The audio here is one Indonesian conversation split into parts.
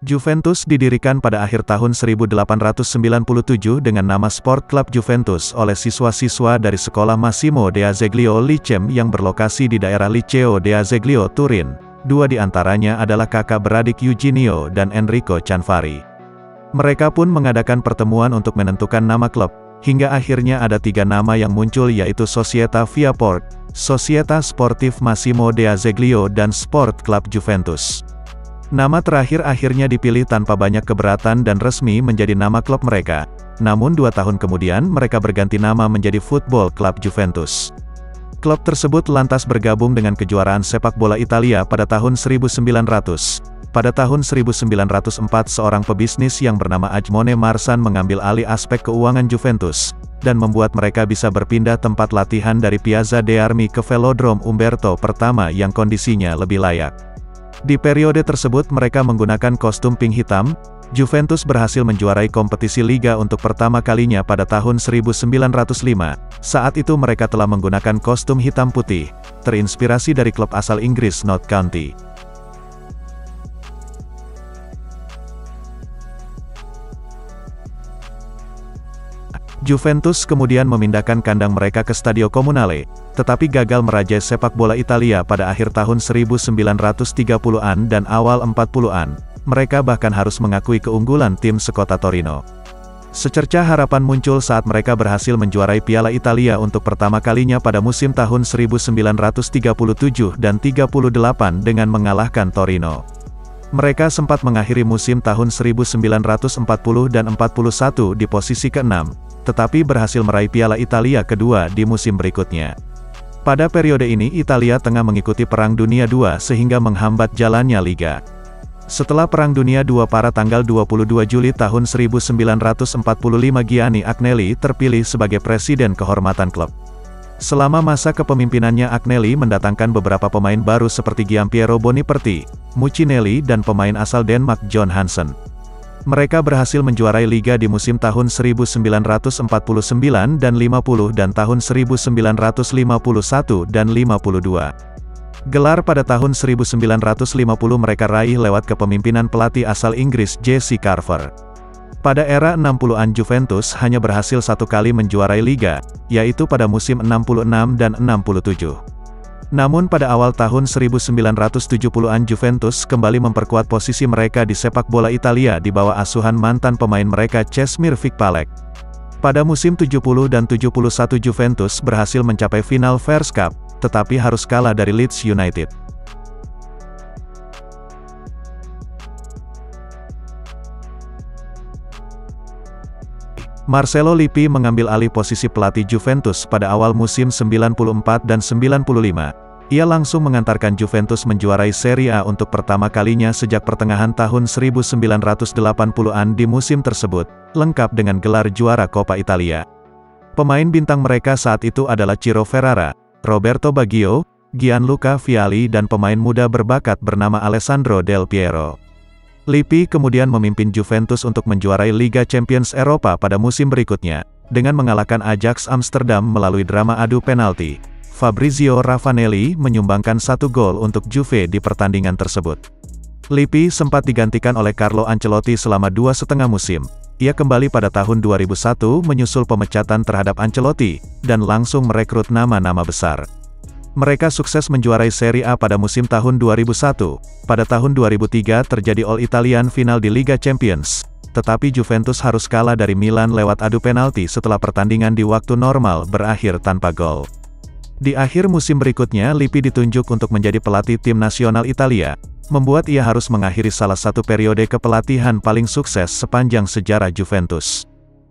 Juventus didirikan pada akhir tahun 1897 dengan nama Sport Club Juventus oleh siswa-siswa dari sekolah Massimo d'Azeglio Licem yang berlokasi di daerah Liceo d'Azeglio, Turin. Dua di antaranya adalah kakak beradik Eugenio dan Enrico Cianfari. Mereka pun mengadakan pertemuan untuk menentukan nama klub, hingga akhirnya ada tiga nama yang muncul yaitu Società Viaport, Società Sportif Massimo d'Azeglio dan Sport Club Juventus. Nama terakhir akhirnya dipilih tanpa banyak keberatan dan resmi menjadi nama klub mereka. Namun 2 tahun kemudian mereka berganti nama menjadi Football Club Juventus. Klub tersebut lantas bergabung dengan kejuaraan sepak bola Italia pada tahun 1900. Pada tahun 1904 seorang pebisnis yang bernama Ajmone Marsan mengambil alih aspek keuangan Juventus, dan membuat mereka bisa berpindah tempat latihan dari Piazza de Armi ke Velodrome Umberto I yang kondisinya lebih layak. Di periode tersebut mereka menggunakan kostum pink hitam. Juventus berhasil menjuarai kompetisi liga untuk pertama kalinya pada tahun 1905. Saat itu mereka telah menggunakan kostum hitam putih, terinspirasi dari klub asal Inggris Notts County. Juventus kemudian memindahkan kandang mereka ke Stadio Comunale, tetapi gagal merajai sepak bola Italia pada akhir tahun 1930-an dan awal 40-an. Mereka bahkan harus mengakui keunggulan tim sekota Torino. Secercah harapan muncul saat mereka berhasil menjuarai Piala Italia untuk pertama kalinya pada musim tahun 1937 dan 38 dengan mengalahkan Torino. Mereka sempat mengakhiri musim tahun 1940 dan 41 di posisi ke-6. Tetapi berhasil meraih Piala Italia kedua di musim berikutnya. Pada periode ini Italia tengah mengikuti Perang Dunia II sehingga menghambat jalannya liga. Setelah Perang Dunia II pada tanggal 22 Juli tahun 1945 Gianni Agnelli terpilih sebagai presiden kehormatan klub. Selama masa kepemimpinannya Agnelli mendatangkan beberapa pemain baru seperti Giampiero Boniperti, Muccinelli dan pemain asal Denmark John Hansen. Mereka berhasil menjuarai liga di musim tahun 1949 dan 50 dan tahun 1951 dan 52. Gelar pada tahun 1950 mereka raih lewat kepemimpinan pelatih asal Inggris Jesse Carver. Pada era 60-an Juventus hanya berhasil satu kali menjuarai liga, yaitu pada musim 66 dan 67. Namun pada awal tahun 1970-an Juventus kembali memperkuat posisi mereka di sepak bola Italia di bawah asuhan mantan pemain mereka Česimir Fikpalek. Pada musim 70 dan 71 Juventus berhasil mencapai final Fairs Cup, tetapi harus kalah dari Leeds United. Marcello Lippi mengambil alih posisi pelatih Juventus pada awal musim 94 dan 95. Ia langsung mengantarkan Juventus menjuarai Serie A untuk pertama kalinya sejak pertengahan tahun 1980-an di musim tersebut, lengkap dengan gelar juara Coppa Italia. Pemain bintang mereka saat itu adalah Ciro Ferrara, Roberto Baggio, Gianluca Vialli dan pemain muda berbakat bernama Alessandro Del Piero. Lippi kemudian memimpin Juventus untuk menjuarai Liga Champions Eropa pada musim berikutnya, dengan mengalahkan Ajax Amsterdam melalui drama adu penalti. Fabrizio Ravanelli menyumbangkan 1 gol untuk Juve di pertandingan tersebut. Lippi sempat digantikan oleh Carlo Ancelotti selama 2,5 musim. Ia kembali pada tahun 2001 menyusul pemecatan terhadap Ancelotti, dan langsung merekrut nama-nama besar. Mereka sukses menjuarai Serie A pada musim tahun 2001. Pada tahun 2003 terjadi All Italian final di Liga Champions. Tetapi Juventus harus kalah dari Milan lewat adu penalti setelah pertandingan di waktu normal berakhir tanpa gol. Di akhir musim berikutnya Lippi ditunjuk untuk menjadi pelatih tim nasional Italia, membuat ia harus mengakhiri salah satu periode kepelatihan paling sukses sepanjang sejarah Juventus.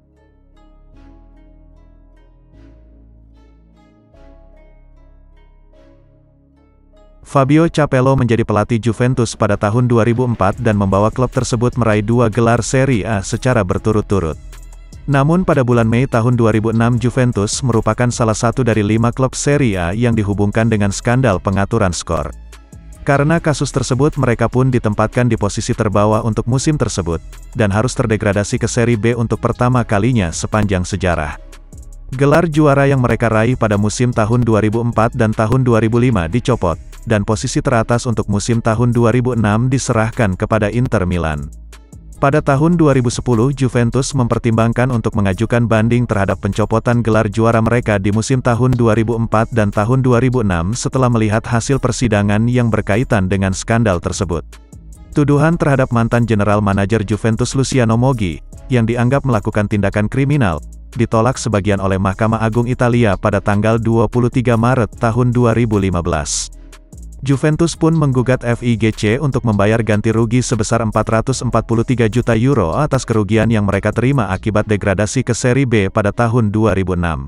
Fabio Capello menjadi pelatih Juventus pada tahun 2004 dan membawa klub tersebut meraih 2 gelar Serie A secara berturut-turut. Namun pada bulan Mei tahun 2006 Juventus merupakan salah satu dari 5 klub Serie A yang dihubungkan dengan skandal pengaturan skor. Karena kasus tersebut mereka pun ditempatkan di posisi terbawah untuk musim tersebut, dan harus terdegradasi ke Serie B untuk pertama kalinya sepanjang sejarah. Gelar juara yang mereka raih pada musim tahun 2004 dan tahun 2005 dicopot, dan posisi teratas untuk musim tahun 2006 diserahkan kepada Inter Milan. Pada tahun 2010 Juventus mempertimbangkan untuk mengajukan banding terhadap pencopotan gelar juara mereka di musim tahun 2004 dan tahun 2006 setelah melihat hasil persidangan yang berkaitan dengan skandal tersebut. Tuduhan terhadap mantan general manajer Juventus Luciano Moggi, yang dianggap melakukan tindakan kriminal, ditolak sebagian oleh Mahkamah Agung Italia pada tanggal 23 Maret tahun 2015. Juventus pun menggugat FIGC untuk membayar ganti rugi sebesar 443 juta euro atas kerugian yang mereka terima akibat degradasi ke Serie B pada tahun 2006.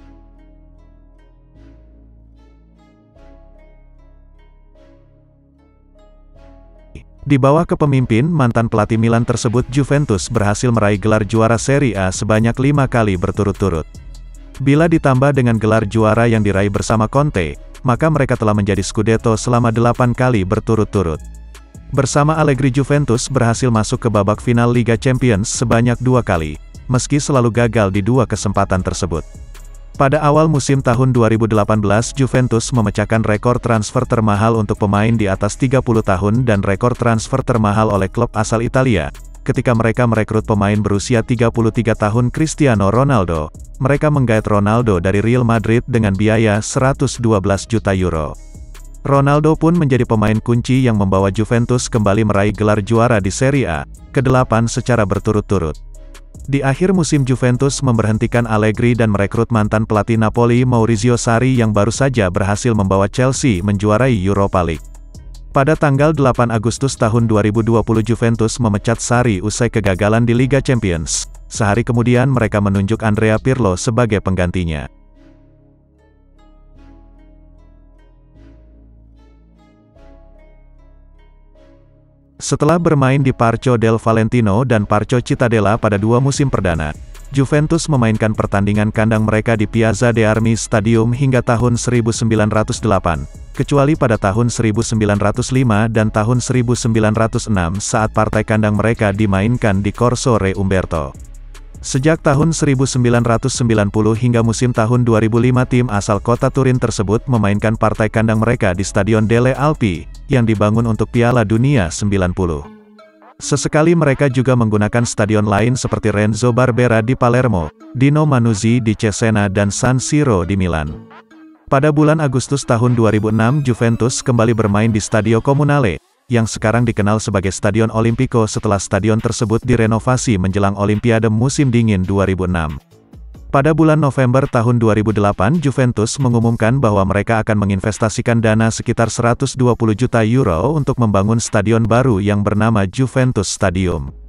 Di bawah kepemimpinan mantan pelatih Milan tersebut, Juventus berhasil meraih gelar juara Serie A sebanyak 5 kali berturut-turut. Bila ditambah dengan gelar juara yang diraih bersama Conte, maka mereka telah menjadi Scudetto selama 8 kali berturut-turut. Bersama Allegri, Juventus berhasil masuk ke babak final Liga Champions sebanyak 2 kali, meski selalu gagal di 2 kesempatan tersebut. Pada awal musim tahun 2018, Juventus memecahkan rekor transfer termahal untuk pemain di atas 30 tahun dan rekor transfer termahal oleh klub asal Italia, ketika mereka merekrut pemain berusia 33 tahun Cristiano Ronaldo. Mereka menggait Ronaldo dari Real Madrid dengan biaya 112 juta euro. Ronaldo pun menjadi pemain kunci yang membawa Juventus kembali meraih gelar juara di Serie A, ke-8 secara berturut-turut. Di akhir musim Juventus memberhentikan Allegri dan merekrut mantan pelatih Napoli Maurizio Sarri yang baru saja berhasil membawa Chelsea menjuarai Europa League. Pada tanggal 8 Agustus tahun 2020 Juventus memecat Sarri usai kegagalan di Liga Champions. Sehari kemudian mereka menunjuk Andrea Pirlo sebagai penggantinya. Setelah bermain di Parco del Valentino dan Parco Cittadella pada 2 musim perdana, Juventus memainkan pertandingan kandang mereka di Piazza de Armi Stadium hingga tahun 1908, kecuali pada tahun 1905 dan tahun 1906 saat partai kandang mereka dimainkan di Corso Re Umberto. Sejak tahun 1990 hingga musim tahun 2005 tim asal kota Turin tersebut memainkan partai kandang mereka di Stadion delle Alpi, yang dibangun untuk Piala Dunia 90. Sesekali mereka juga menggunakan stadion lain seperti Renzo Barbera di Palermo, Dino Manuzzi di Cesena dan San Siro di Milan. Pada bulan Agustus tahun 2006 Juventus kembali bermain di Stadio Comunale, yang sekarang dikenal sebagai Stadion Olimpico setelah stadion tersebut direnovasi menjelang Olimpiade musim dingin 2006. Pada bulan November tahun 2008 Juventus mengumumkan bahwa mereka akan menginvestasikan dana sekitar 120 juta euro untuk membangun stadion baru yang bernama Juventus Stadium.